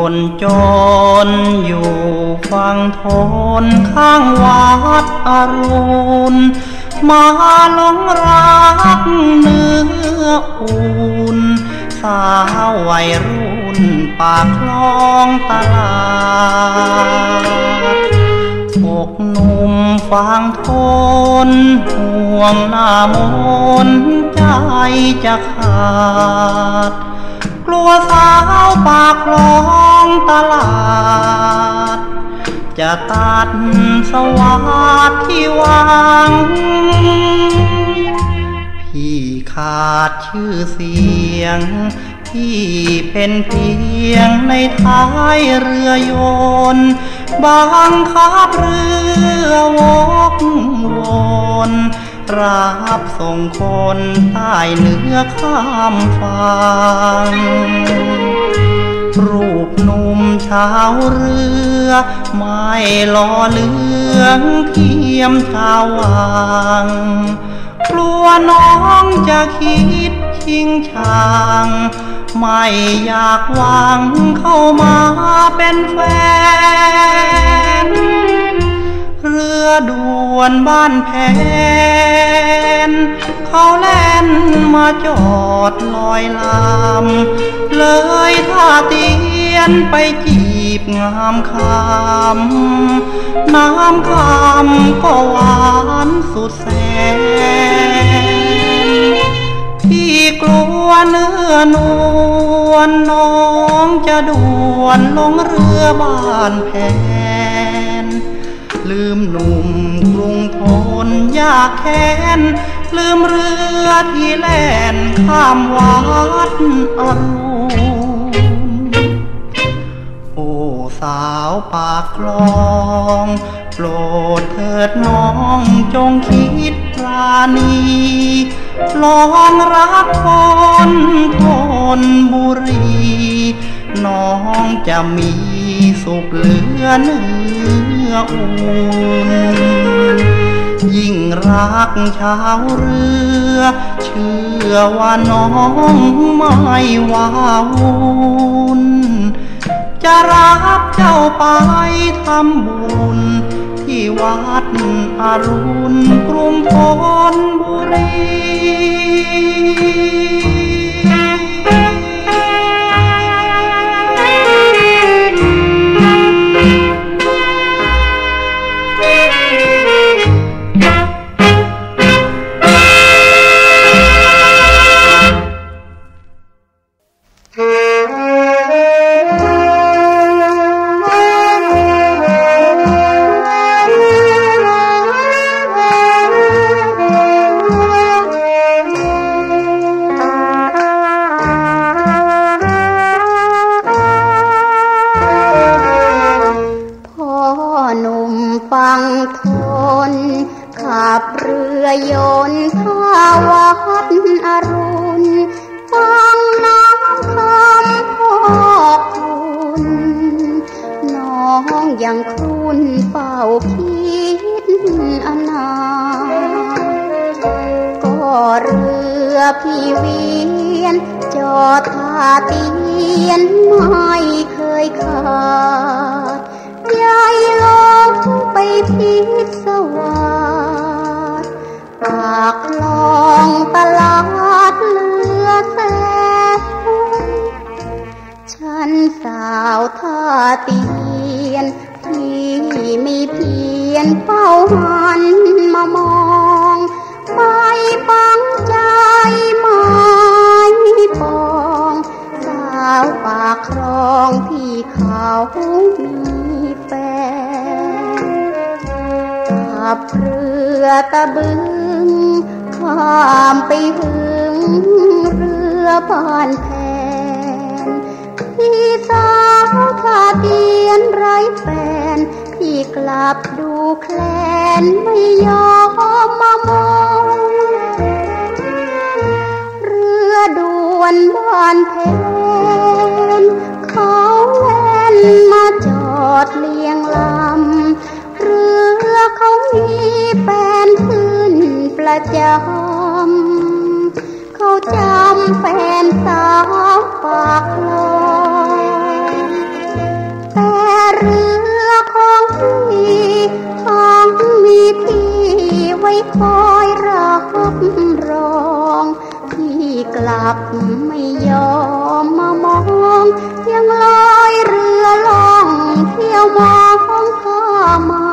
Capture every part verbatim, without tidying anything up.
คนจนอยู่ฝั่งทนข้างวัดอรุณมาหลงรักเนื้ออุ่นสาววัยรุ่นปากคลองตลาดอกหนุ่มฟังทนห่วงหน้ามนใจจะขาดกลัวสาวปากคลองตลาดจะตัดสวัสดิ์ที่หวังพี่ขาดชื่อเสียงที่เป็นเพียงในท้ายเรือยนต์บังคับเรือวกวนรับส่งคนใต้เหนือข้ามฝั่งรูปหนุ่มชาวเรือไม่ล้อเลืองเทียมชาววังกลัวน้องจะคิดชิงช่างไม่อยากหวังเข้ามาเป็นแฟนเรือด่วนบ้านแพนเขาแล่นมาจอดลอยลำเลยท่าเตียนไปจีบงามคำน้ำคำก็หวานสุดแสนพี่กลัวเนื้อนวลน้องจะด่วนลงเรือบ้านแพนลืมหนุ่มกรุงทนยากแค้นลืมเรือที่แล่นข้ามวัดอรุณโอ้สาวปากคลองโปรดเถิดน้องจงคิดปราณีลองรักคนทนบุรีน้องจะมีสุขเหลือเนื้ออุ่นยิ่งรักชาวเรือเชื่อว่าน้องไม่ว้าวุ่นจะรับเจ้าไปทำบุญที่วัดอรุณกรุงธนบุรีพี่เวียนจอดท่าเตียนไม่เคยขาดยายลงไปพิศวาสปากคลองตลาดเรือแสนฉันสาวท่าเตียนที่มีเพียนเฝ้าหันมามองไม่ปังใจไม่ปองสาวปากคลองที่เขามีแฟนขับเรือตะบึงข้ามไปถึงเรือบ้านแพนพี่สาวท่าเตียนไร้แฟนพี่กลับดูแคลนไม่ยอมมามองเรือด่วนบ้านแพนเขาแล่นมาจอดเลียงลำเรือเขามีแฟนขึ้นประจำเขาจำแฟนสาวปากคลองที่ไว้คอยรับรองพี่กลับไม่ยอมมามองยังลอยเรือล่องเที่ยวมองข้าไม้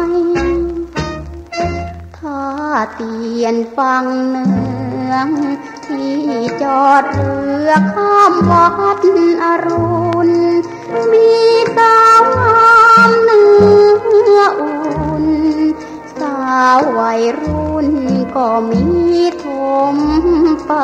ท่าเตียนฟังเนืองที่จอดเรือข้ามวัดอรุณมีสาวงามเนื้ออุ่นสาววัยรุ่นก็มีทมไป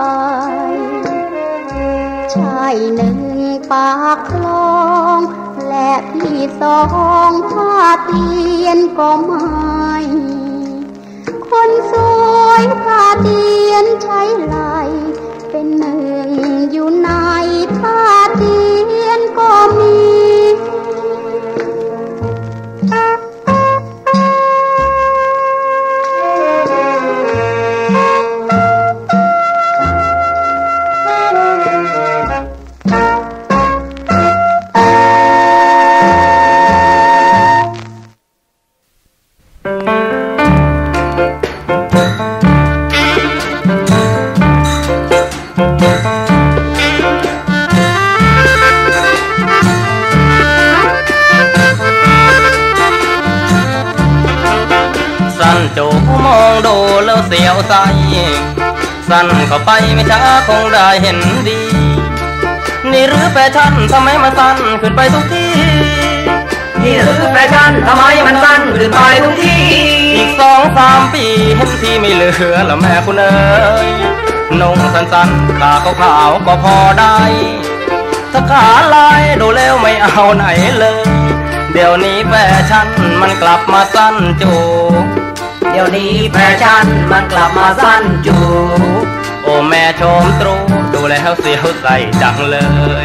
ชายหนึ่งปากคลองและพี่สองผ้าเตียนก็ไม่คนสวยผ้าเตียนใช้ไหลเป็นหนึ่งอยู่ในผ้าเตียนก็มีจูมองดูแล้วเสียวใจสั่นเข้าไปไม่ช้าคงได้เห็นดีนี่หรือแฟชั่นทำไมมันสั่นขึ้นไปทุกที่นี่หรือแฟชั่นทำไมมันสั่นขึ้นไปทุกที่อีกสองสามปีเห็นพี่ไม่เหลือแล้วแม่คุณเอ๋ยนุ่งสั้นๆขาขาวๆก็พอได้ถ้าขาลายดูแล้วไม่เอาไหนเลยเดี๋ยวนี้แฟชั่นมันกลับมาสั้นจูเดี๋ยวนี้แฟชั่นมันกลับมาสั้นจูโอ้แม่ชมตรูดูแล้วเสียวใจจังเลย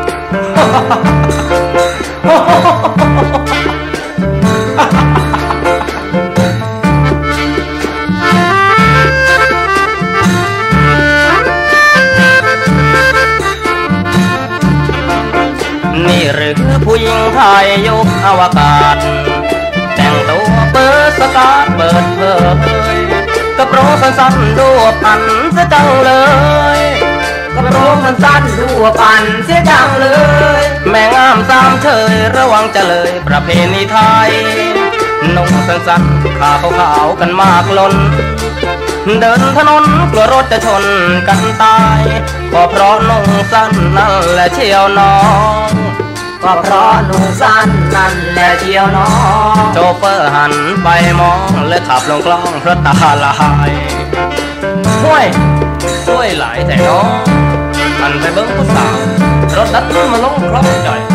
นี่หรือผู้หญิงไทยยุคอวกาศแต่งตัวเปิดสกาดเปิดเผยกระโปรงสั้นๆดูพันเสียจังเลยกระโปรงสั้นๆดูพันเสียจังเลยแม่งามสามเฉยระวังจะเลยประเพณีไทยนุ่งสั้นๆขาขาวๆกันมากล้นเดินถนนกลัวรถจะชนกันตายก็เพราะนุ่งสั้นนั่นแหละเชียวน้องก็เพราะนุ่งสั้นนั่นแหละเชียวน้องโชเฟอร์หันไปมองและขับลงคลองเพราะตาลายห้วยช่วยหลายแต่น้องหันไปเบิ้งผู้สาวรถดัดมาลงคลองจ่อย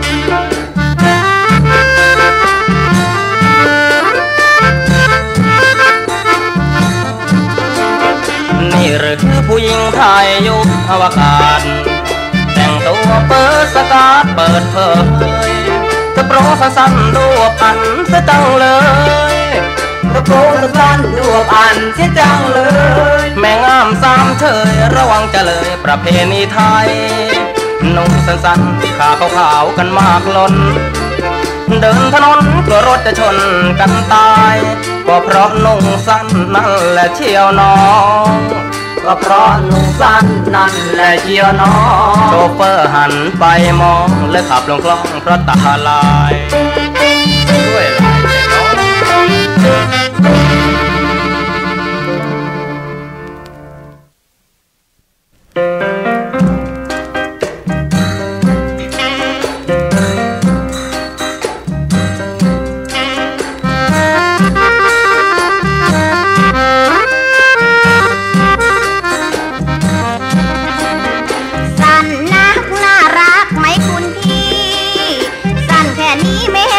นี่หรือผู้หญิงไทยยุคอวกาศแต่งตัวเปิดสกาดเปิดเผยกระโปรงสั้นๆดูพันเสียจังเลยกระโปรงสั้นๆดูพันเสียจังเลยแม่งามสามเฉยระวังจะเลยประเพณีไทยนุ่งสั้นๆขาขาวๆกันมากล้นเดินถนนกลัวรถจะชนกันตายก็เพราะนุ่งสั้นนั่นแหละเชียวน้องก็เพราะนุ่งสั้นนั่นแหละเชียวน้องโชเฟอร์หันไปมองและขับลงคลองเพราะตาลายด้วยลายใจน้องสั้นนักน่ารักไหมคุณพี่สั้นแค่นี้ไม่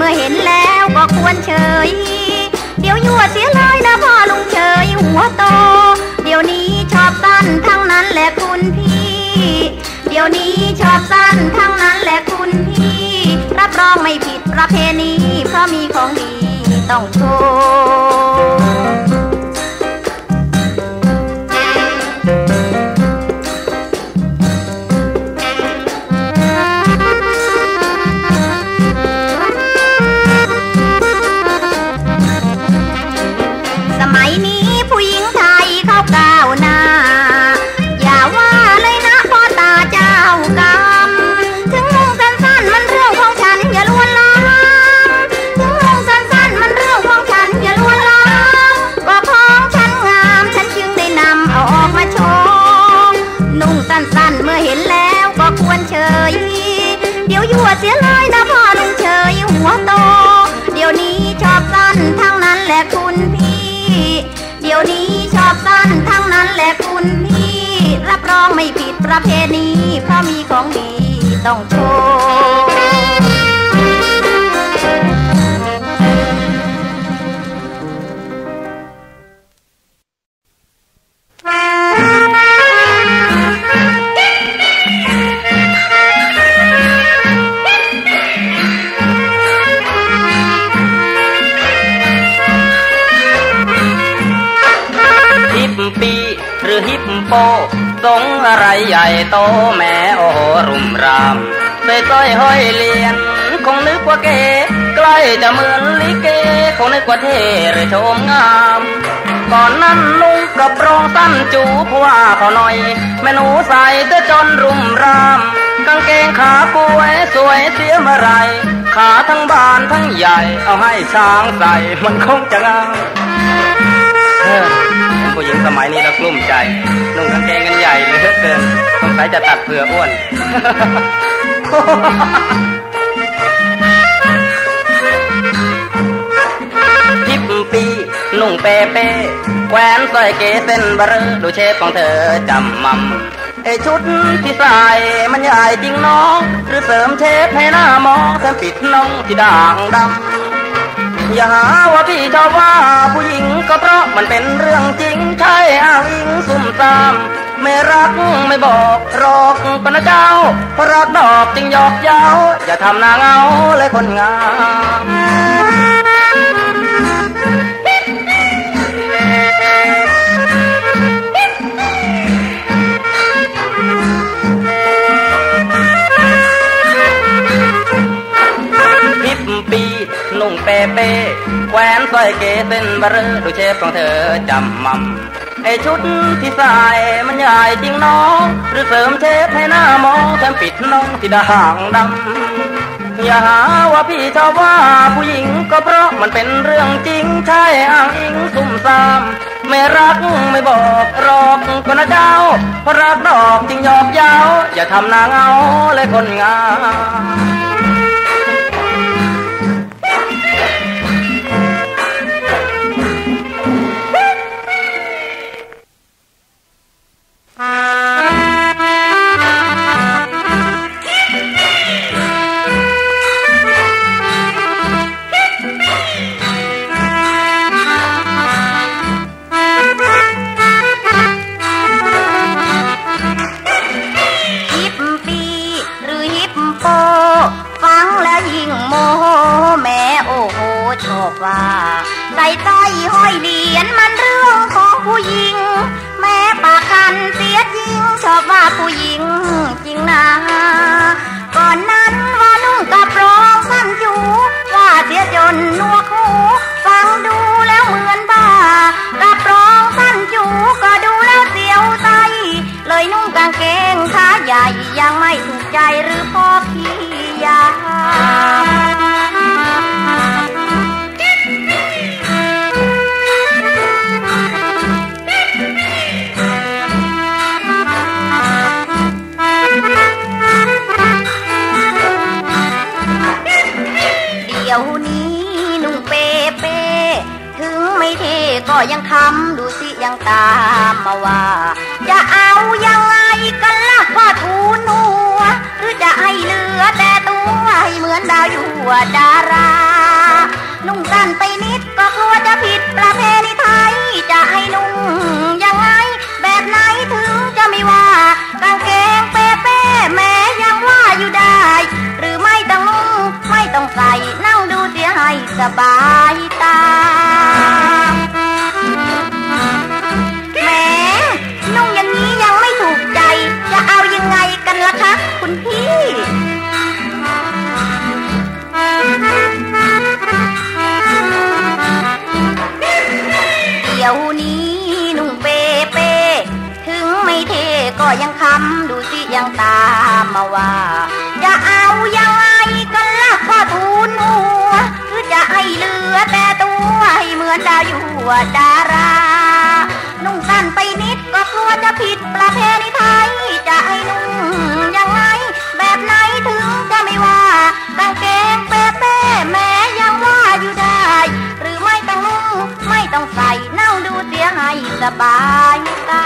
มื่อเห็นแล้วก็ควรเฉยเดี๋ยวยั่วเสียเลยนะพ่อลุงเฉยหัวโตเดี๋ยวนี้ชอบสั้นทั้งนั้นแหละคุณพี่เดี๋ยวนี้ชอบสั้นทั้งนั้นแหละคุณพี่รับรองไม่ผิดประเพณีเพราะมีของดีต้องโชว์สมัยนี้ผู้หญิงไทยเข้าก้าวหน้าอย่าว่าเลยนะพ่อตาเจ้ากรรมถึงนุ่งสั้นๆมันเรื่องของฉันอย่าลวนลามถึงนุ่งสั้นๆมันเรื่องของฉันอย่าลวนลามก็ของฉันงามฉันจึงได้นำเอาออกมาโชว์นุ่งสั้นๆเมื่อเห็นแล้วก็ควรเฉยเดี๋ยวยั่วเสียเลยนะพ่อลุงเฉยหัวโตเดี๋ยวนี้ชอบสั้นทั้งนั้นแหละคุณพี่เดี๋ยวนี้ชอบสั้นทั้งนั้นแหละคุณพี่รับรองไม่ผิดประเพณีเพราะมีของดีต้องโชว์ปีหรือฮิปโปทรงอะไรใหญ่โตแม่โอรุมรามใส่สร้อยห้อยเหรียญคงนึกว่าเก๋ใกล้จะเหมือนลิเกคงนึกว่าเท่หรือโฉมงามก่อนนั้นนุ่งกระโปรงสั้นจูเพราะว่าเขาหน่อยแม่หนูใส่เสื้อจนรุมรามกางเกงขาป่วยสวยเสียเมื่อไรขาทั้งบานทั้งใหญ่เอาให้ช้างใส่มันคงจะงามผู้หญิงสมัยนี้เรากลุ้มใจนุ่งกางเกงกันใหญ่เหลือเกินสงสัยจะตัดเผื่ออ้วนทิปปีนุ่งเป้เป้แขวนสร้อยเก๋เส้นบะเรอดูเชฟของเธอจำมั่มไอชุดที่ใส่มันใหญ่จริงน้องหรือเสริมเชฟให้หน้ามองแถมปิดน้องที่ด่างดำอย่าหาว่าพี่ชอบว่าผู้หญิงก็เพราะมันเป็นเรื่องจริงใช่อ้างอิงซุ่มซ่ามไม่รักไม่บอกรอกปนเจ้าเพราะรักดอกจึงหยอกเย้าอย่าทำหน้าเงาเลยคนงามปีนุ่งเป้เป้แขวนสร้อยเก๋เส้นบะเรอดูเชฟของเธอจำมั่มไอชุดที่ใส่มันใหญ่จริงน้องหรือเสริมเชฟให้หน้ามองแถมปิดน้องที่ด่างดำอย่าหาว่าพี่ชอบว่าผู้หญิงก็เพราะมันเป็นเรื่องจริงใช่อ้างอิงซุ่มซ่ามไม่รักไม่บอกรอกก็นะเจ้าเพราะรักดอกจึงหยอกเย้าอย่าทำหน้าเงาเลยคนงามใส่สร้อยห้อยเหรียญมันเรื่องของผู้หญิงแม้ปากคันเสียจริงชอบว่าผู้หญิงจริงนะก่อนนั้นว่านุ่งกระโปรงสั้นจูว่าเสียจนหนวกหูฟังดูแล้วเหมือนบ้ากระโปรงสั้นจูก็ดูแล้วเสียวใจเลยนุ่งกางเกงขาใหญ่ยังไม่ถูกใจหรือพ่อพี่ยาเดี๋ยวนี้นุ่งเป้เป้ถึงไม่เท่ก็ยังทำดูสิยังตามมาว่าจะเอายังไงกันล่ะว่าทูนหัวหรือจะให้เหลือแต่ตัวให้เหมือนดาวอยู่ดารานุ่งสั้นไปนิดก็กลัวจะผิดประเพณีไทยจะให้นุ่งยังไงแบบไหนถึงจะไม่ว่ากางเกงเป๊ะๆแม้ยังว่าอยู่ได้หรือไม่ต้องนุ่งไม่ต้องใส่นั่งดูเสียให้สบายตาแหมนุ่งอย่างนี้ยังไม่ถูกใจจะเอายังไงกันล่ะคะคุณพี่เดี๋ยวนี้นุ่งเป๊ะๆถึงไม่เท่ก็ยังคำดูสิยังตามมาว่าจะเอายังไงกันล่ะพ่อทูลหัวคือจะให้เหลือแต่ตัวให้เหมือนดาวอยู่ดารานุ่งสั้นไปนิดก็กลัวจะผิดประเพณีไทยจะให้นุ่งยังไงแบบไหนถึงจะไม่ว่ากางเกงเป๊ะๆแม้ยังว่าอยู่ได้หรือไม่ต้องนุ่งไม่ต้องใส่นั่งดูเสียให้สบายตา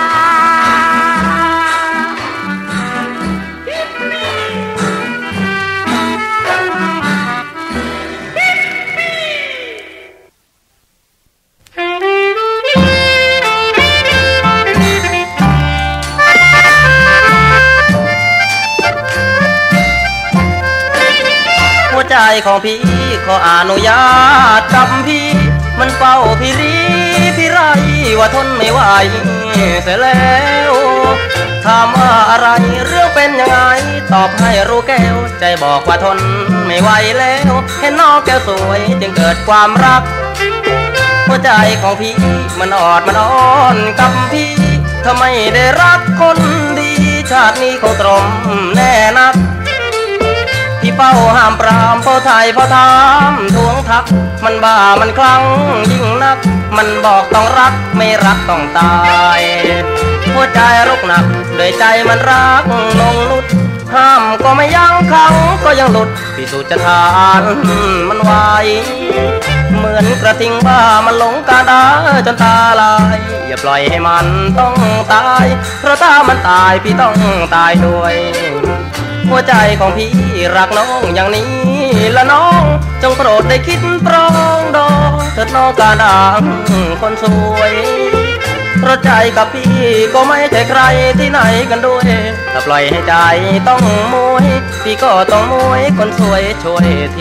ใจของพี่ขออนุญาตกับพี่มันเฝ้าพี่รีพี่ไรว่าทนไม่ไหวเสียแล้วถามว่าอะไรเรื่องเป็นยังไงตอบให้รู้แก้วใจบอกว่าทนไม่ไหวแล้วเห็นน้องแก้วสวยจึงเกิดความรักหัวใจของพี่มันอดมันอ่อนกับพี่ถ้าไม่ได้รักคนดีชาตินี้คงตรมแน่นักพี่เป้าห้ามปรามพอไทยพอถามทวงทักมันบ้ามันคลั่งยิ่งนักมันบอกต้องรักไม่รักต้องตายหัวใจรุกหนักด้วยใจมันรักลงนุดห้ามก็ไม่ยั้งขังก็ยังหลุดพิสูจน์จะทานมันไหวเหมือนกระทิงบ้ามันหลงกาดาจนตาลายอย่าปล่อยให้มันต้องตายเพราะถ้ามันตายพี่ต้องตายด้วยหัวใจของพี่รักน้องอย่างนี้ละน้องจงโปรดได้คิดปรองดองเถิดน้องกาดังคนสวยเพราะใจกับพี่ก็ไม่ใช่ใครที่ไหนกันด้วยถ้าปล่อยให้ใจต้องมวยพี่ก็ต้องมวยคนสวยช่วยที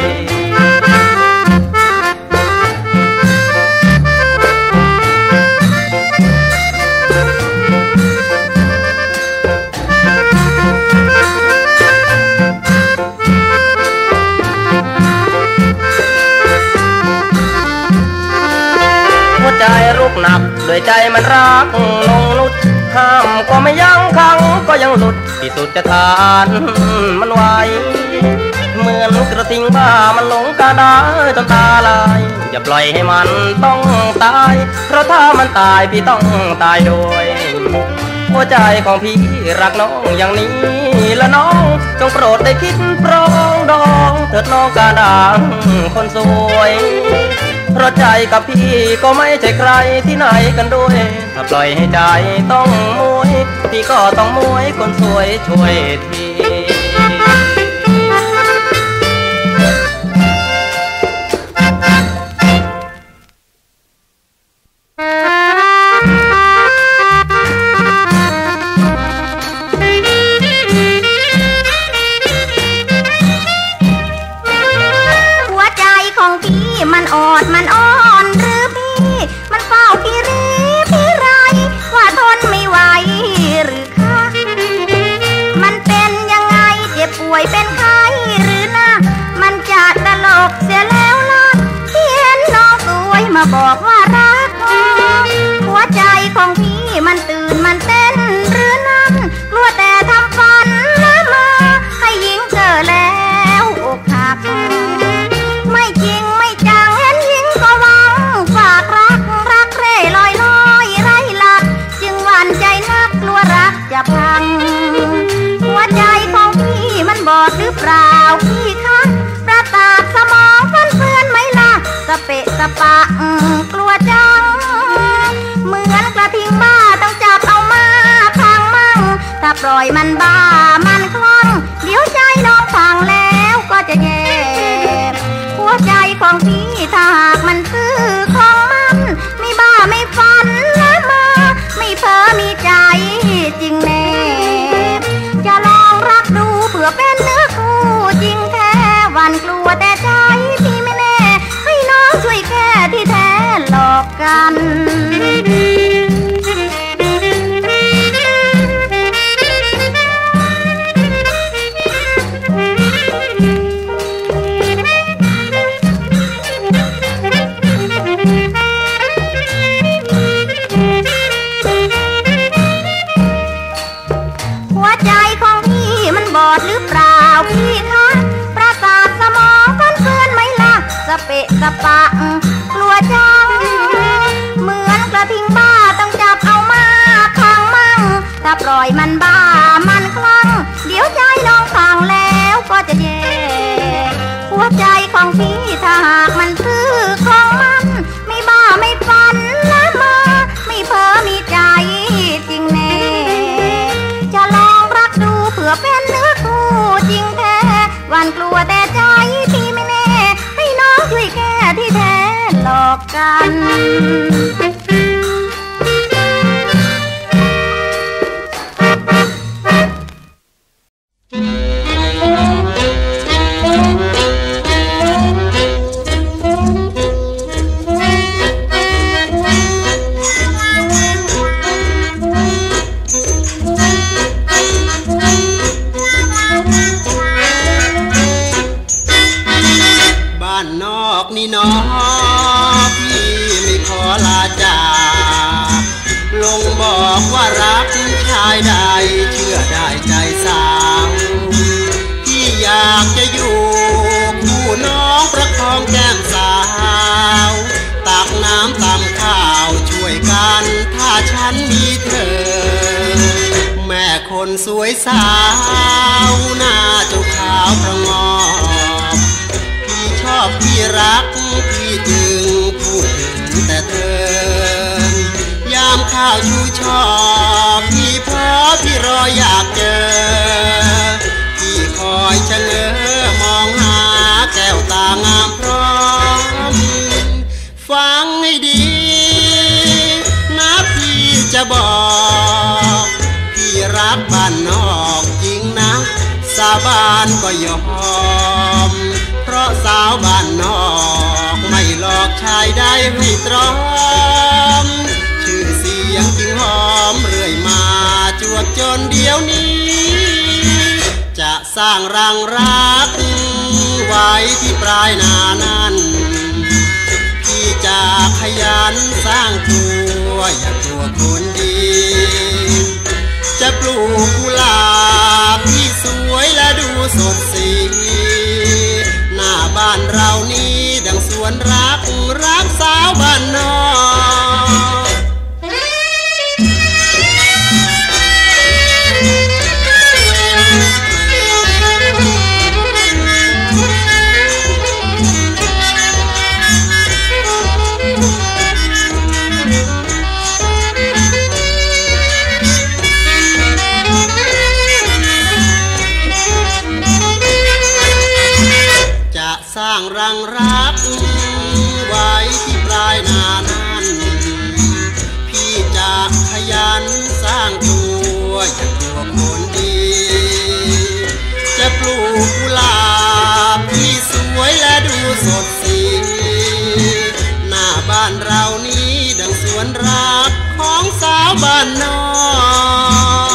ใจรุกหนักด้วยใจมันรักลงนุดห้ามก็ไม่ยั้งขังก็ยังหลุดที่สุดจะทานมันไหวเหมือนกระทิงบ้ามันหลงกาดาจนตาลายอย่าปล่อยให้มันต้องตายเพราะถ้ามันตายพี่ต้องตายด้วยหัวใจของพี่รักน้องอย่างนี้ละน้องจงโปรดได้คิดปรองดองเถิดน้องกาดังคนสวยเพราะใจกับพี่ก็ไม่ใช่ใครที่ไหนกันด้วยถ้าปล่อยให้ใจต้องมวยพี่ก็ต้องมวยคนสวยช่วยทีมันอดมันอ่อนหรือพี่มันเฝ้าพี่รีพี่ไรว่าทนไม่ไหวหรือคะมันเป็นยังไงเจ็บป่วยเป็นไข้หรือนะมันจะตลกเสียแล้วล่ะที่เห็นน้องสวยมาบอกว่ารักหัวใจของพี่มันตื่นมันเต้นหรือนั้นกลัวแต่ทำฝันละเมอให้หญิงเจอแล้วอกหักไม่จริงไม่จังเห็นหญิงก็หวังฝากรักรักเร่ลอยลอยไร้หลักจึงหวั่นใจนักกลัวรักจะพังหัวใจของพี่มันบอดหรือเปล่าพี่คะประสาทสมองฟันเฟือนไหมล่ะสเปะสปะกลัวจังเหมือนกระทิงบ้าต้องจับเอามาขังมั่งถ้าปล่อยมันบ้ามันคลั่งเดี๋ยวใจน้องพังแล้วก็พี่คะประสาทสมองกันเฟื่อนไหมล่ะสเปะสปะกลัวจังเหมือนกระทิงบ้าต้องจับเอามาขังมั่งถ้าปล่อยมันบ้ามันคลั่งเดี๋ยวใจน้องขังแล้วก็จะแย่หัวใจของพี่ถ้าหากมันซื่อของมันไม่บ้าไม่ฝันละมาไม่เพ้อมีใจจริงแน่จะลองรักดูเผื่อเป็นเนื้อคู่จริงแท้วันกลัวแต่ใจพี่ไม่แน่ให้น้องช่วยแก้ที่แท้หลอกกันนี่น้อพี่ไม่ขอลาจากลงบอกว่ารักชายใดเชื่อได้ใจสาวพี่อยากจะอยู่คู่น้องประคองแก้มสาวตักน้ำตำข้าวช่วยกันถ้าฉันมีเธอแม่คนสวยสาวหน้าเจ้าขาวประงอบชอบพี่รักพี่จึงพูดถึงแต่เธอยามข้าวชูชอบพี่พอพี่รออยากเจอพี่คอยชะเง้อมองหาแก้วตางามพร้อมฟังให้ดีนะพี่จะบอกพี่รักบ้านนอกจริงนะสาบานก็ยอมเพราะสาวบ้านนอกไม่หลอกชายได้ให้ตรอมชื่อเสียงจึงหอมเรื่อยมาจวบจนเดี๋ยวนี้จะสร้างรังรักไว้ที่ปลายนานั้นพี่จะขยันสร้างตัวอย่าตัวคนดีจะปลูกกุหลาบที่สวยและดูสดสีหน้าบ้านเรานี้ดังสวนรักรักสาวบ้านนอกสร้างรังรักไว้ที่ปลายนานั้นพี่จะขยันสร้างตัวอย่างตัวคนดีจะปลูกกุหลาบที่สวยและดูสดสีหน้าบ้านเรานี้ดังสวนรักของสาวบ้านนอก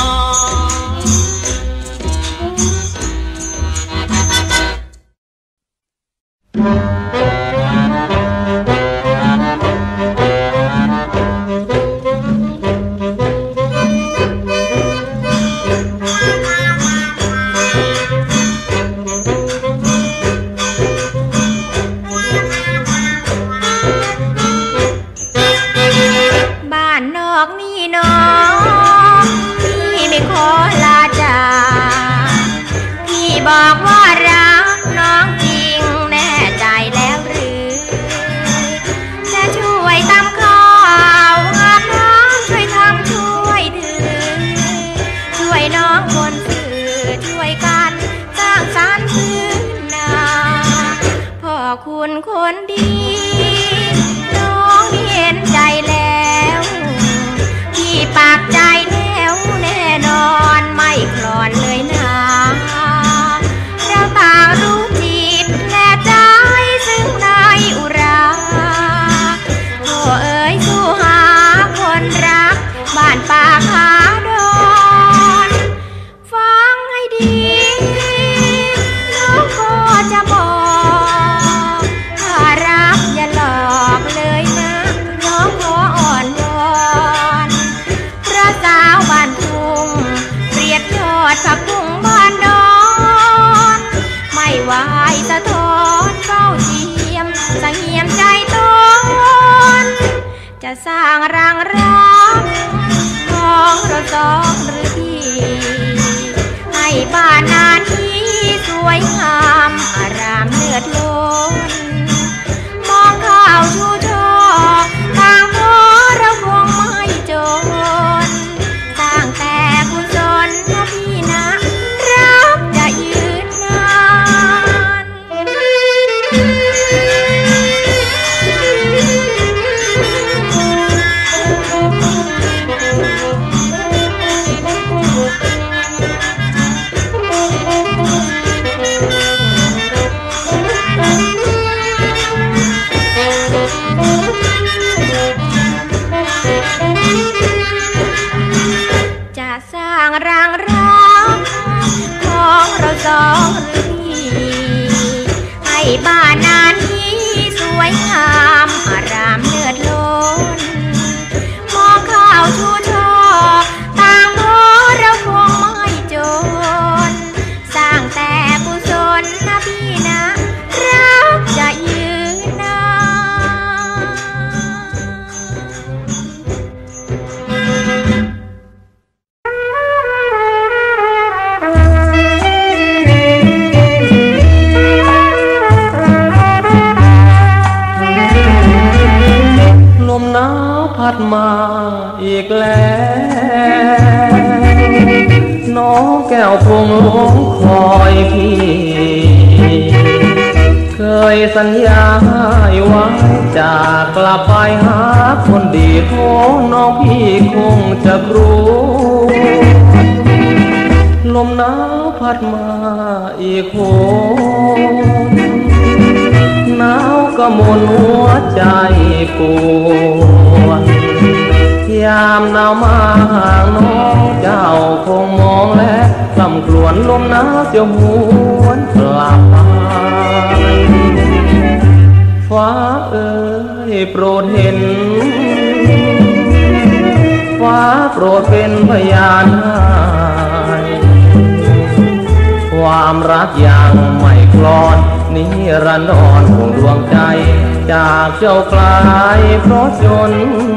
บอกว่ารักน้องจริงแน่ใจแล้วหรือจะช่วยทำข้าวหาน้องช่วยทำช่วยถือช่วยน้องคนสื่อช่วยกันสร้างสรรค์พื้นนาพ่อคุณคนดีน้องเห็นใจแล้วพี่ปากใจแน่วแน่นอนไม่คลอนเลยนะต่างรู้จิตและใจซึ่งในอุราโอ้เอ๋ยสู้หาคนรักบ้านป่าขาดอนฟังให้ดีน้องก็จะบอกถ้ารักสะท้อนเฝ้าเทียมสังเหียมใจตนจะสร้างรังรักของเราสองหรือพี่ให้บ้านนาที่สวยงามอารามเลือดล้นมองข้าวชูช่อทางพอเราคงไม่จนสร้างแต่กุศลนะพี่นะรักจะยืนนานจะสร้างรังรักของเราสองหรือพี่ให้บ้านนานี้สวยงามอารามเลือดล้นมองข้าวชูช่อต่างพอเราคงไม่จนสร้างแต่กุศลนะพี่นะรักจะยืนนานลมหนาวพัดมาอีกแล้วน้องแก้วคงหลงคอยพี่เคยสัญญาไว้จากกลับไปหาคนดีของน้องพี่คงจะรู้ลมหนาวพัดมาอีกโหหนาวก็มนหัวใจปวดยามหนาวมาห่างน้องเจ้าคงมองและกล่ำกลวนลมหนาวจะหวนกลับไปฟ้าเอ๋ยโปรดเห็นฟ้าโปรดเป็นพยานให้ความรักยังไม่คลอนนิรันดรห่วงดวงใจจากเจ้าไกลเพราะจน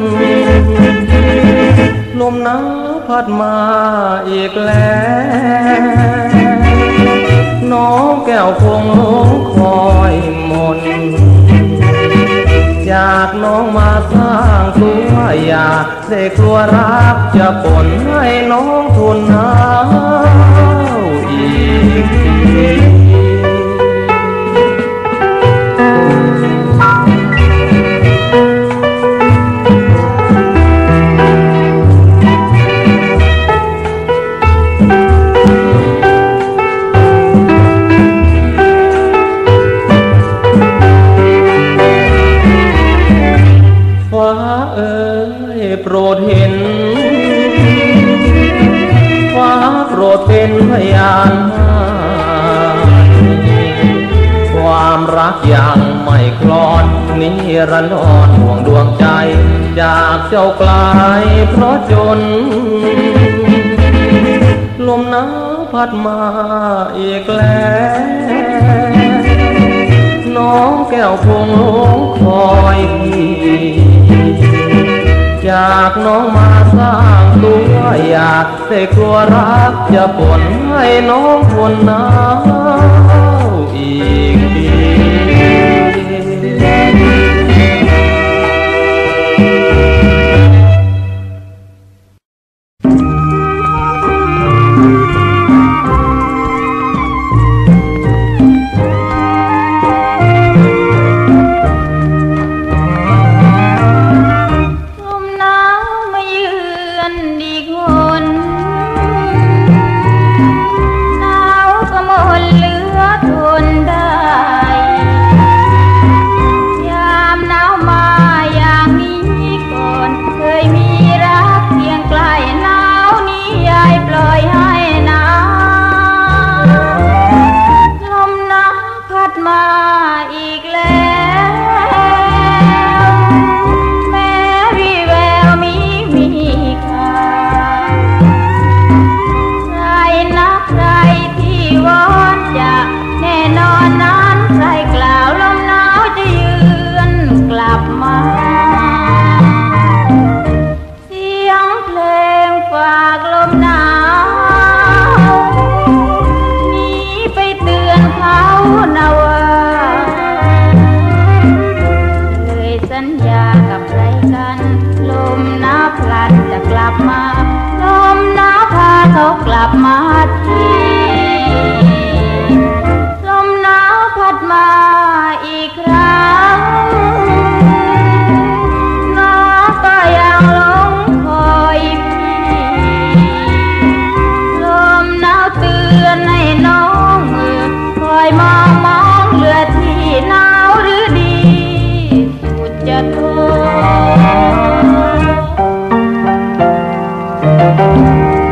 ลมหนาวพัดมาอีกแล้วน้องแก้วคงหลงคอยมนจากน้องมาสร้างตัวอย่าได้กลัวรักจะปนให้น้องทนหนาวอีกทีฟ้าเอ๋ยโปรดเห็นฟ้าโปรดเป็นพยานความรักยังไม่คลอนนิรันดรห่วงดวงใจจากเจ้าไกลเพราะจนลมหนาวพัดมาอีกแล้วน้องแก้วคงหลงคอยพี่จากน้องมาสร้างตัวอยากได้กลัวรักจะปนให้น้องทนหนาวอีกทีเหลือนาวาเคยสัญญากับใครกันลมหนาวพลันจะกลับมาลมหนาวพาเขากลับมาทีลมหนาวพัดมาอีกครั้งน้องก็ยังหลงคอยพี่ลมหนาวเตือนให้น้องคอยมองมองเหลือที่หนาวหรือดีสุดจะทน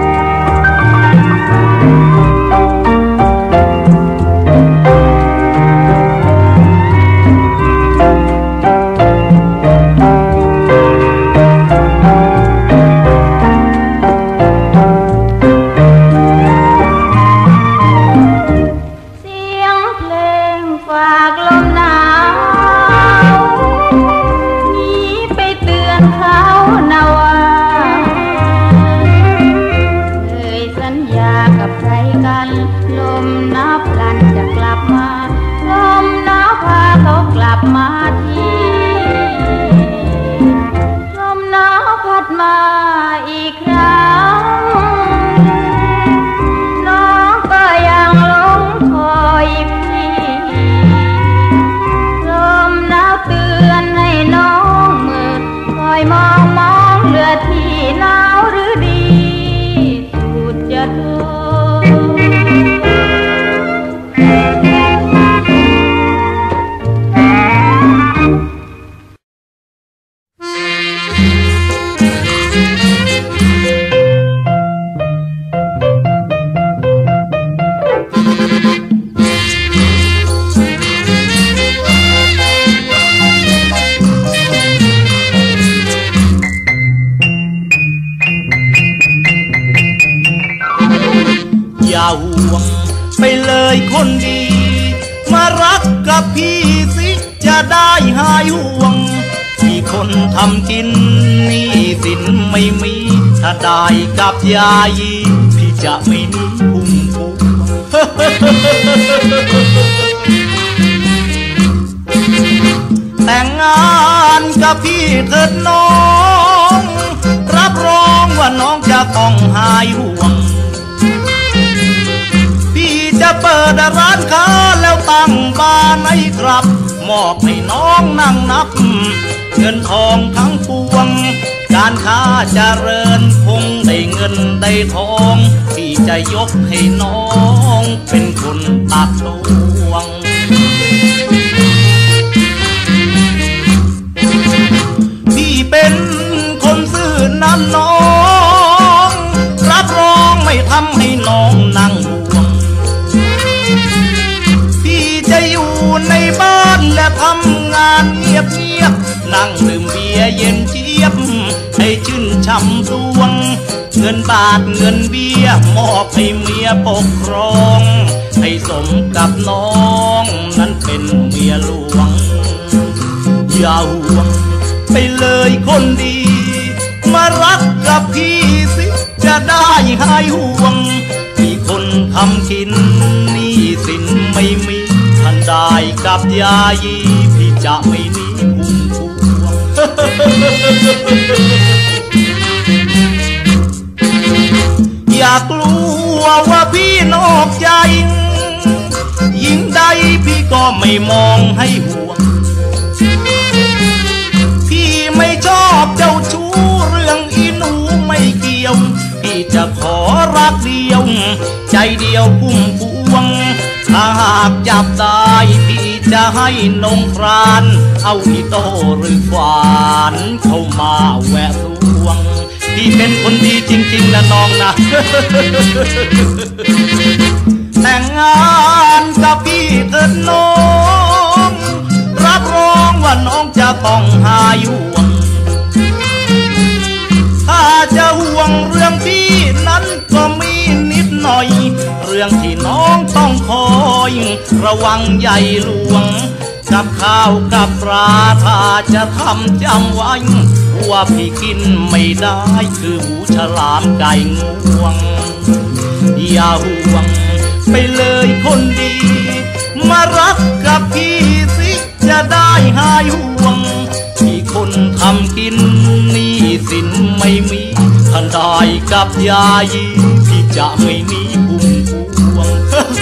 ทำกินนี่สินไม่มีถ้าได้กับยายีพี่จะไม่หนีพุ่งพุ่งแต่งงานกับพี่เถิดน้องรับรองว่าน้องจะต้องหายห่วงพี่จะเปิดร้านค้าแล้วตั้งบ้านให้ครับมอบให้น้องนั่งนับเงินทองทั้งปวงการค้าเจริญคงได้เงินได้ทองที่จะยกให้น้องเป็นคนตักตวงพี่เป็นคนซื่อนั้นน้องรับรองไม่ทำให้น้องนั่งห่วงพี่จะอยู่ในบ้านและทำงานเงียบเงียบนั่งดื่มเบียร์เย็นเจี๊ยบให้ชื่นช่ำดวงเงินบาทเงินเบี้ยมอบให้เมียปกครองให้สมกับน้องนั้นเป็นเมียหลวงอย่าห่วงไปเลยคนดีมารักกับพี่สิจะได้หายห่วงมีคนทำกินนี่สินไม่มีทันได้กับยายีพี่จะไม่หนีพุ่งพวงอย่ากลัวว่าพี่นอกใจยิ่งใดพี่ก็ไม่มองให้ห่วงพี่ไม่ชอบเจ้าชู้เรื่องอีหนูไม่เกี่ยวพี่จะขอรักเดียวใจเดียวพุ่มพวงถ้าหากจับได้พี่จะให้นงครานเอาอีโต้หรือขวานเข้ามาแวะสวงพี่เป็นคนดีจริงๆนะน้องนะแต่งงานกับพี่เถิดน้องรับรองว่าน้องจะต้องหายห่วงถ้าจะห่วงเรื่องพี่นั้นก็มีนิดหน่อยเรื่องที่น้องต้องคอยระวังใหญ่หลวงกับข้าวกับปลาถ้าจะทำจำไว้ว่าพี่กินไม่ได้คือหูฉลามไก่งวงอย่าห่วงไปเลยคนดีมากับยายีพี่จะไม่หนีพุ่มพวง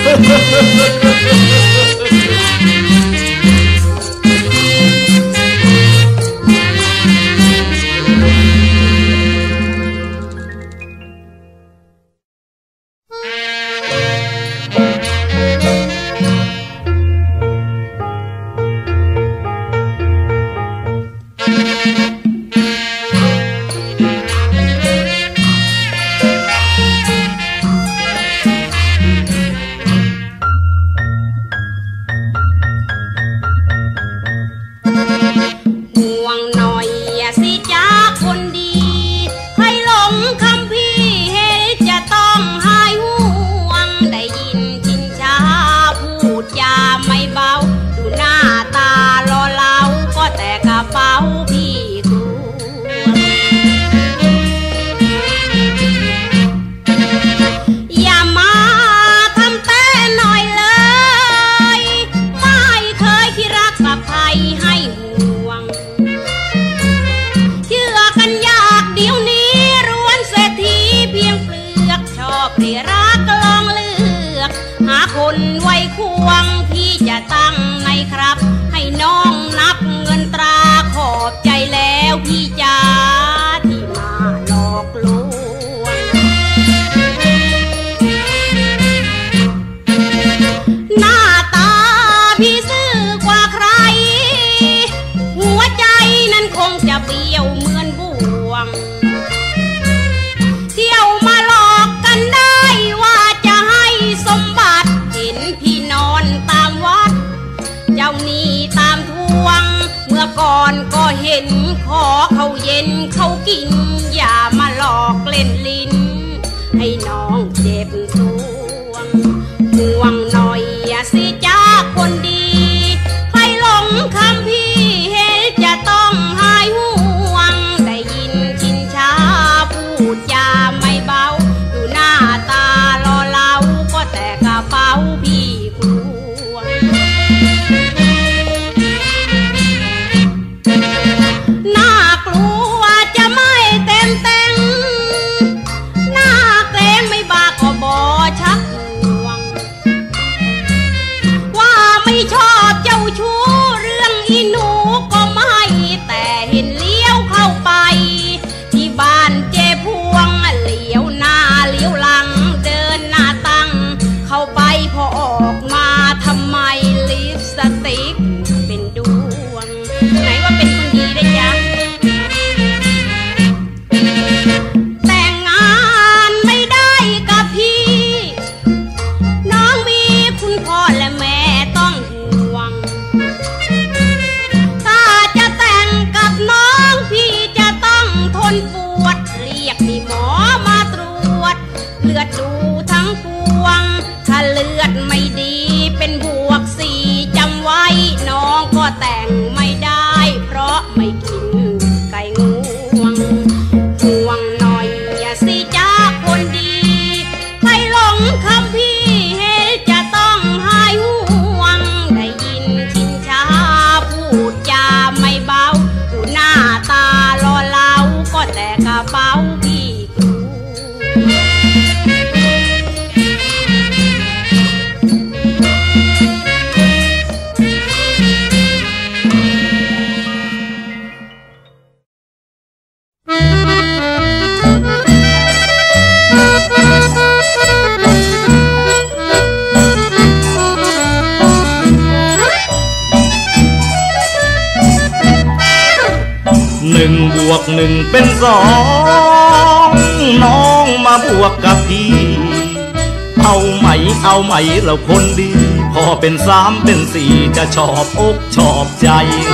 หนึ่งบวกหนึ่งเป็นสองน้องมาบวกกับพี่เอาไหมเอาไหมเราคนดีพอเป็นสามเป็นสี่จะชอบอกชอบใจ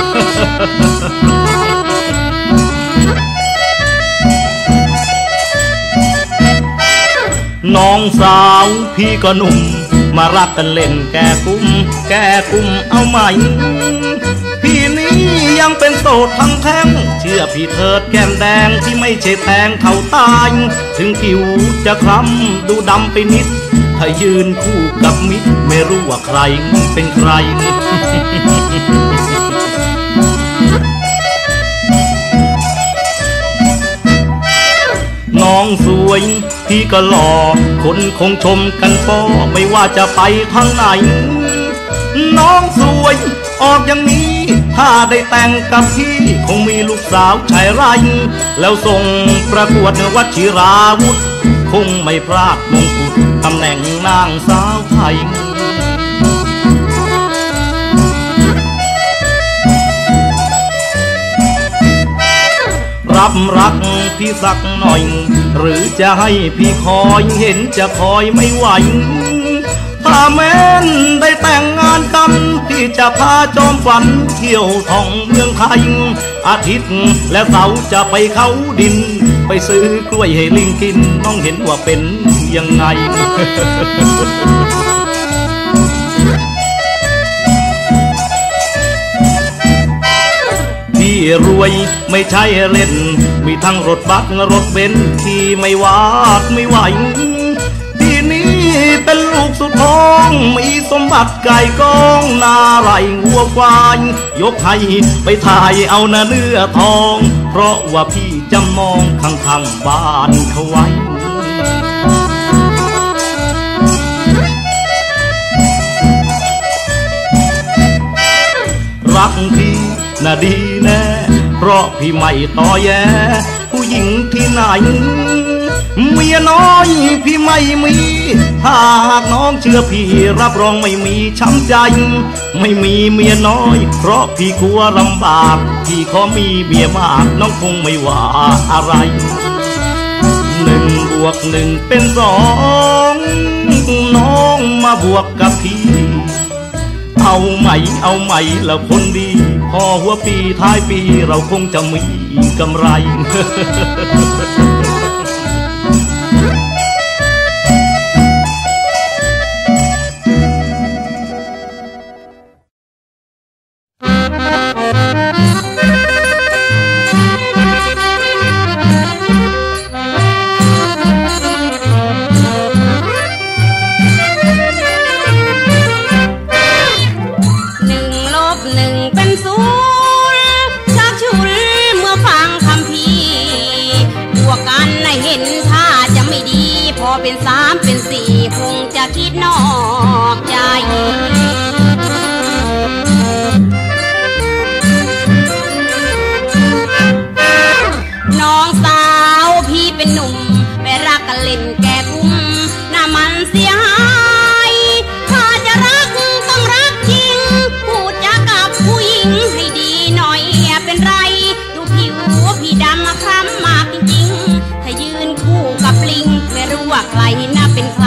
น้องสาวพี่ก็หนุ่มมารักกันเล่นแก้กุ้มแก้กุ้มเอาไหมพี่นี้ยังเป็นโสดทั้งแท่งเชื่อพี่เถิดแก้มแดงที่ไม่ใช่แทงเท่าตายถึงผิวจะคล้ำดูดำไปนิดถ้ายืนคู่กับมิตรไม่รู้ว่าใครเป็นใคร นน้องสวยพี่ก็หล่อคนคงชมกันป้อไม่ว่าจะไปทางไหนน้องสวยออกอย่างนี้ถ้าได้แต่งกับพี่คงมีลูกสาวชายไรแล้วส่งประกวดวชิราวุธคงไม่พลาดมงกุฎตำแหน่งนางสาวไทยรับรักพี่สักหน่อยหรือจะให้พี่คอยเห็นจะคอยไม่ไหวถ้าแม้นได้แต่งงานกันพี่จะพาจอมฝันเที่ยวท่องเมืองไทยอาทิตย์และเสาร์จะไปเขาดินไปซื้อกล้วยให้ลิงกินน้องเห็นว่าเป็นยังไง พี่รวยไม่ใช่เล่นมีทั้งรถบัสรถเบนซ์ที่ไม่วาดไม่ไหวที่นี้เป็นลูกสุดท้องมีสมบัติไก่กองนาไหลวัวควายยกให้ไปถ่ายเอาหน้าเนื้อทองเพราะว่าพี่จำมองข้างๆบ้านเขาไว้รักพี่น่ะดีแน่เพราะพี่ไม่ต่อแย่ผู้หญิงที่ไหนเมียน้อยพี่ไม่มีถ้าหากน้องเชื่อพี่รับรองไม่มีช้ำใจไม่มีเมียน้อยเพราะพี่กลัวลำบากพี่ขอมีเมียมากน้องคงไม่ว่าอะไรหนึ่งบวกหนึ่งเป็นสองน้องมาบวกกับพี่เอาไหมเอาไหมแล้วคนดีพอหัวปีท้ายปีเราคงจะมีกำไรเป็นสามเป็นสี่คงจะคิดนอกใจน้องสาวพี่เป็นหนุ่มไปรักกันเล่นแก่กุ้มหน้ามันเสียหายถ้าจะรักต้องรักจริงพูดจากับผู้หญิงให้ดีหน่อยเป็นไรดูผิวพี่ดำมาคล้ำมากจริงๆถ้ายืนคู่กับลิงไม่รู้ว่าใครน่าเป็นใคร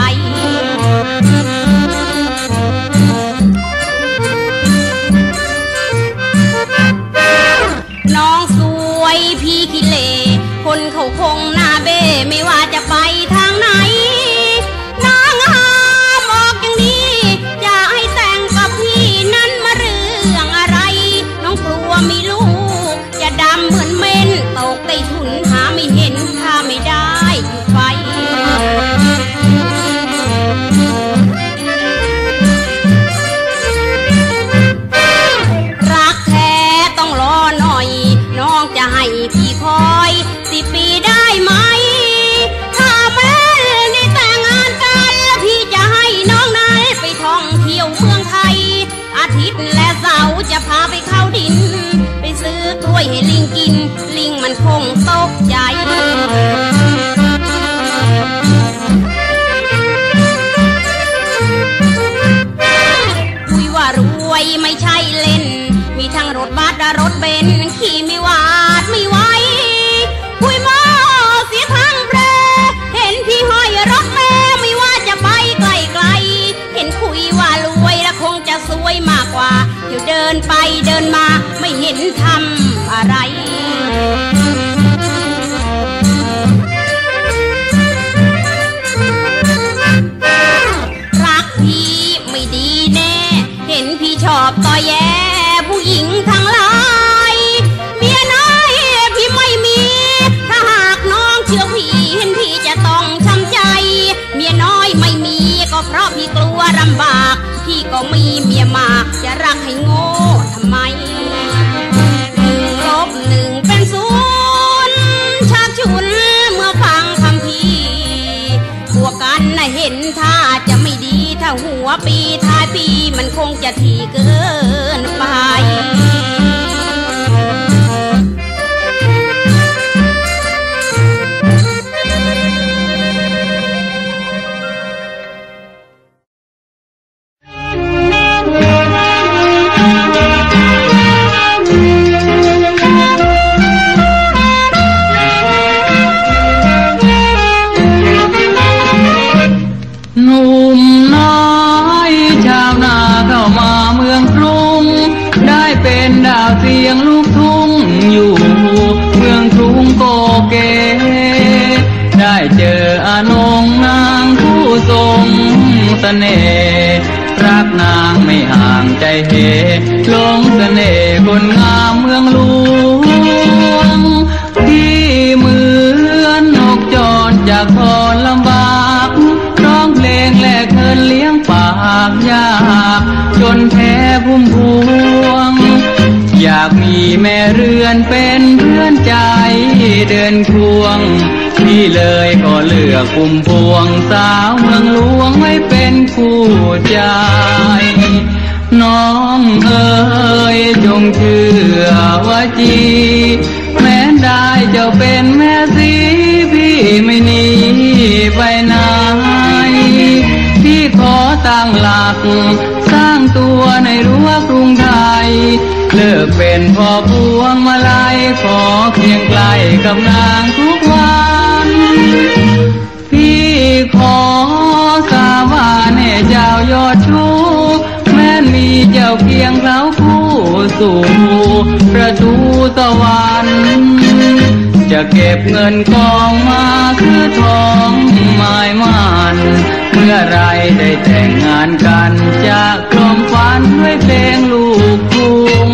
น้องสวยพี่ขี้เหร่คนเขาคงหน้าเบ้ไม่ว่าจะไปทางไหนน้องห้ามออกอย่างนี้จะให้แต่งกับพี่นั้นมาเรื่องอะไรน้องกลัวมีลูกจะดำเหมือนเม่นตกใต้ถุนหาไม่เห็นถ้าไม่ได้อยู่ไฟรักแท้ต้องรอหน่อยน้องจะให้พี่คอยสิบปีได้ไหมถ้าแม่ได้แต่งงานกันแล้วพี่จะให้น้องนายไปท่องเที่ยวเมืองไทยอาทิตย์และเสาร์จะพาไปเข้าดินไปซื้อกล้วยให้ลิงกินลิงมันคงตกใจคุยว่ารวยไม่ใช่เล่นมีทั้งรถบัสและรถเบนซ์ขี่ไม่หวาดไม่ไหวคุยมาเสียทางเบรเห็นพี่ห้อยรถเมล์ไม่ว่าจะไปไกลไกลเห็นคุยว่ารวยและคงจะสวยมากกว่าเดี๋ยวเดินไปเดินมาไม่เห็นทำอะไรรักพี่ไม่ดีแน่เห็นพี่ชอบต่อแย่ผู้หญิงทั้งหลายเมียน้อยพี่ไม่มีถ้าหากน้องเชื่อพี่เห็นพี่จะต้องช้ำใจเมียน้อยไม่มีก็เพราะพี่กลัวลำบากพี่ก็มีเมียมากจะรักให้โง่ทำไมหนึ่งลบหนึ่งเป็นศูนย์ชักชุนเมื่อฟังคคงจะทีเกินไปเสียงลูกทุ่งอยู่เมืองกรุงโกเกได้เจออานงนางผู้ทรงเสน่ห์รักนางไม่ห่างใจเหหลงเสน่ห์คนงามเมืองหลวงที่เหมือนนกจรจากพรลำบากร้องเพลงแลกเงินเลี้ยงปากยากจนแพ้พุ่มพวงอยากมีแม่เรือนเป็นเพื่อนใจเดินควงพี่เลยก็เลือกพุ่มพวงสาวเมืองหลวงไว้เป็นคู่ใจน้องเอ๋ยจงเชื่อว่าจีแม้ได้เจ้าเป็นแม่สีพี่ไม่หนีไปไหนพี่ขอตั้งหลักสร้างตัวในรั้วกรุงไทยเลิกเป็นพ่อพวงมาลัยขอเคียงใกล้กับนางทุกวันพี่ขอสาบานให้เจ้ายอดชูแม้มีเจ้าเพียงเท้าคู่สู่ประตูสวรรค์จะเก็บเงินกองมาคือทองหมายมั่นเมื่อไรได้แต่งงานกันจะกล่อมฝันด้วยเพลงลูกทุ่ง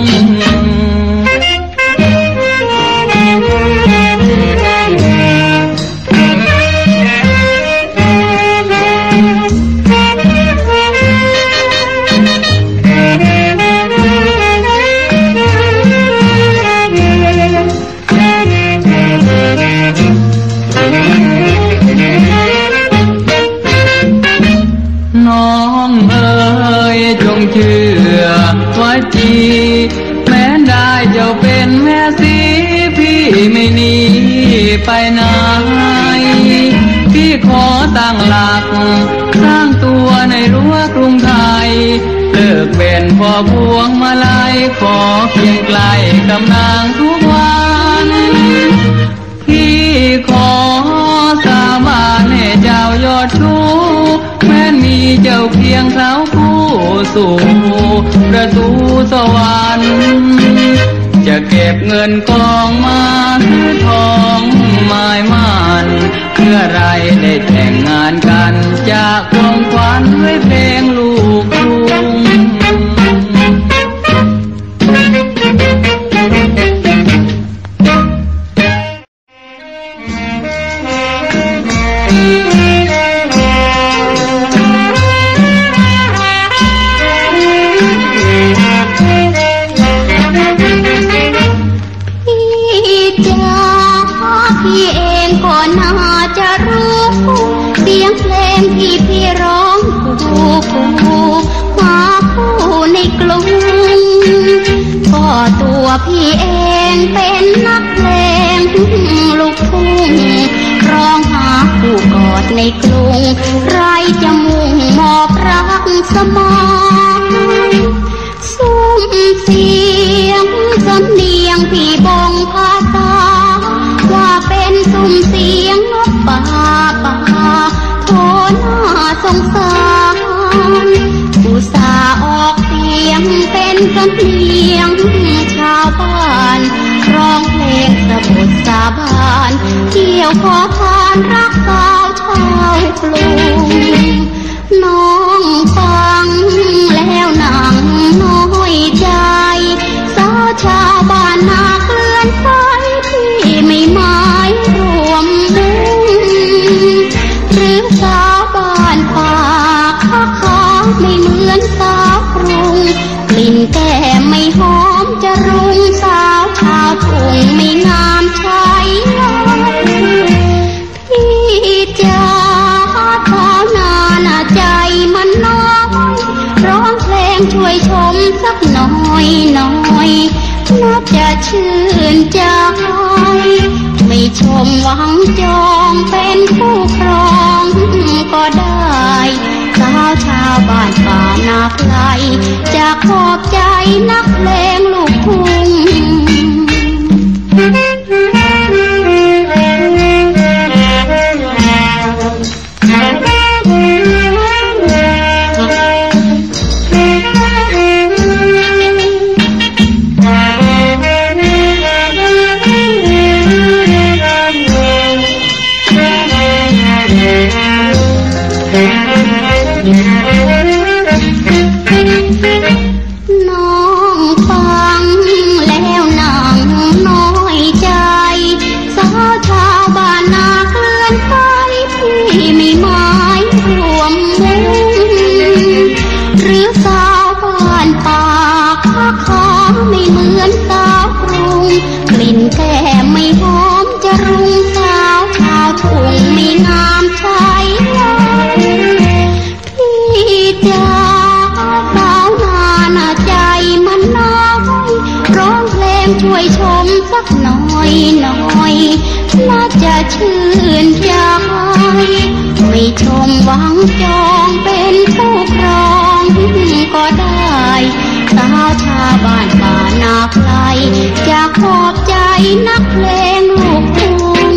น้องเอ๋ยจงเชื่อว่าจีแม้ได้เจ้าเป็นแม่สีพี่ไม่หนีไปไหนพี่ขอตั้งหลักสร้างตัวในรั้วกรุงไทยเลิกเป็นพ่อพวงมาลัยขอเพียงใกล้กับนางทุกวันพี่ขอสาบานให้เจ้ายอดชูแม้มีเจ้าเพียงเท้าคู่สู่ประตูสวรรค์จะเก็บเงินกองมาซื้อทองหมายมั่นเมื่อไรได้แต่งงานกันจะกล่อมขวัญด้วยเพลงลูกทุ่งพี่เองก็น่าจะรู้เสียงเพลงที่พี่ร้องคู่คู่มาคู่ในกรุงก็ตัวพี่เองเป็นนักเพลงลูกทุ่งร้องหาคู่กอดในกรุงใครจะมุ่งมอบรักสมองซุ้มเสียงสำเนียงพี่บงภาษาว่าเป็นซุ้มเสียงนกป่าป่าโทน่าสงสารอุตส่าห์ออกเสียงเป็นสำเนียงชาวบ้านร้องเพลงสะบดสาบานเกี่ยวขอทานรักสาวชาวกรุงน้องฟังแล้วหนังน้อยใจสาวชาวบ้านนาเกลื่อนไปที่ไม่หมายรวมมุ้งหรือสาวบ้านป่าค้าขาไม่เหมือนสาวกรุงกลิ่นแก้มไม่หอมจะรุงสาวชาวทุ่งไม่งามใช่พี่จ๋าเท้านาหน้าใจมันน้อยร้องเพลงชวยชมสักหน่อยหน่อยน่าจะชื่นใจไม่ชมหวังจองเป็นผู้ครองก็ได้สาวชาวบ้านป่านาไพรจะขอบใจนักเพลงลูกทุ่งช่วยชมสักหน่อยหน่อยน่าจะชื่นใจไม่ชมหวังจองเป็นผู้ครองก็ได้สาวชาวบ้านป่านาไพรจะขอบใจนักเพลงลูกทุ่ง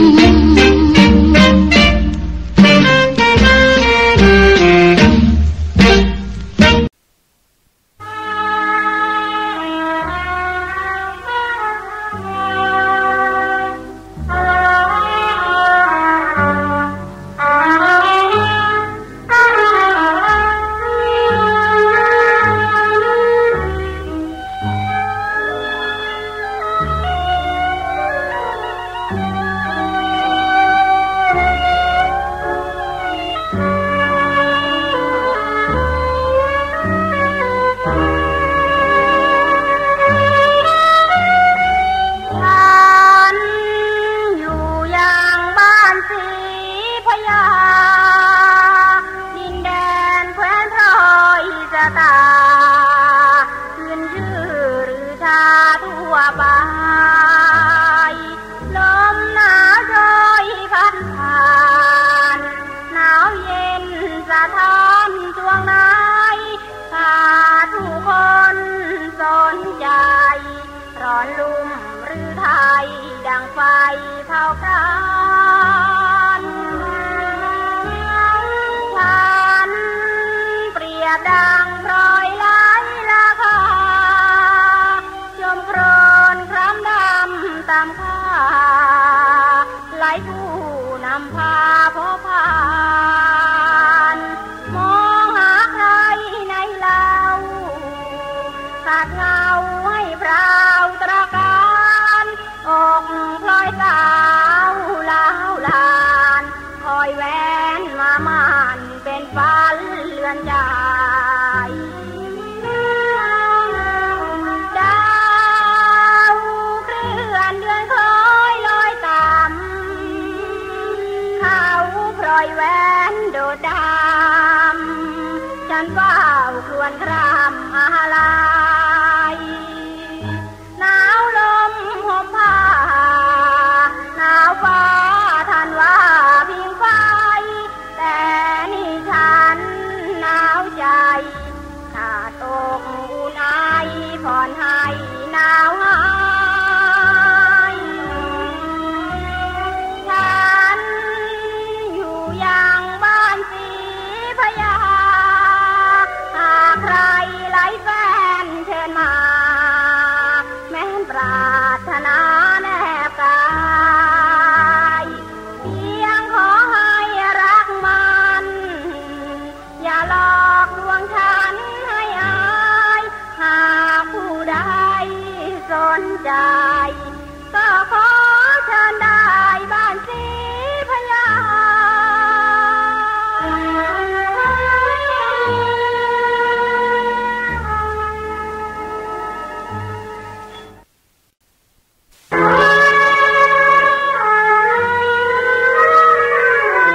ก็ขอเชิญได้บ้านศรีพญา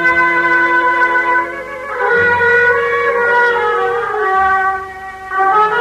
Oh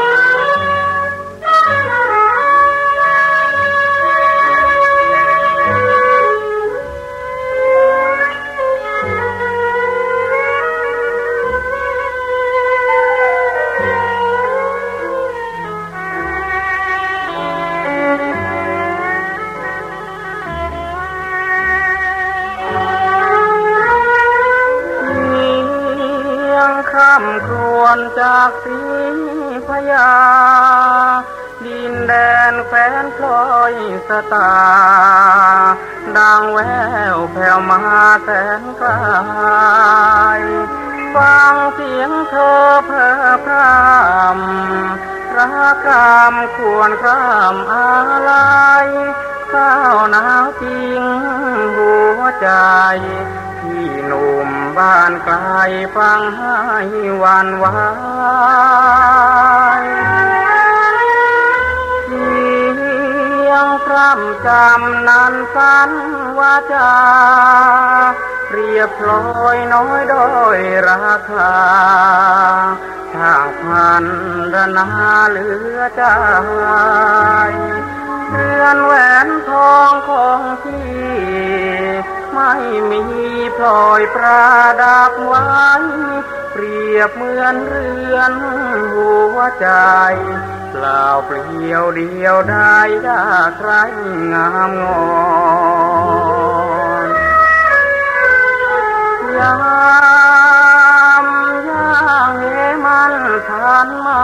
ดินแดนแฟนพลอยสตาดังแววแผ่วมาแสนไกลฟังเสียงเธอเพ้อพร่ำรักกามควรคร่ำอะไรข้าวหนาวจริงหัวใจที่หนุ่มบ้านไกลฟังให้หวั่นไหวเสียงพร่ำจำนั้นสันว่าจะเปรียบพลอยน้อยด้อยราคาทางพันรนาเหลือใจเรือนแหวนทองของพี่ไม่มีพลอยประดับไว้เปรียบเหมือนเรือนหัวใจเปล่าเปลี่ยวเดียวได้ยากไร้งามงอนยามย่างเหมันผ่านมา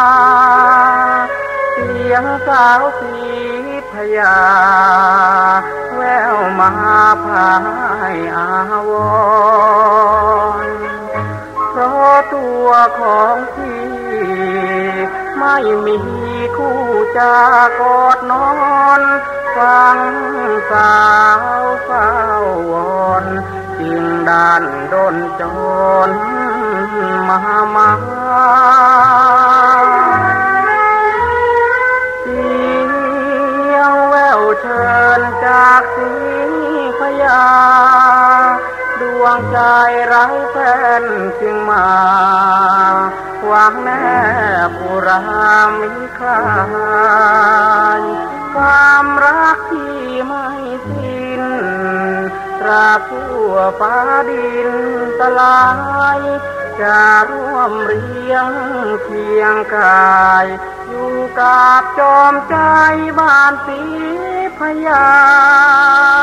เสียงสาวสีพยาแววมาพายอาวรณ์เพราะตัวของพี่ไม่มีคู่จะกอดนอนฟังสาวเฝ้าวอนจึงดันดนจรมามาเสียงแววเชิญจากสีพยาดวงใจไร้แฟนจึงมาหวังแนบอุรามิคลายความรักที่ไม่สิ้นตราบทั่วฟ้าดินสลายจะร่วมเรียงเคียงกายอยู่กับจอมใจบ้านสีพยา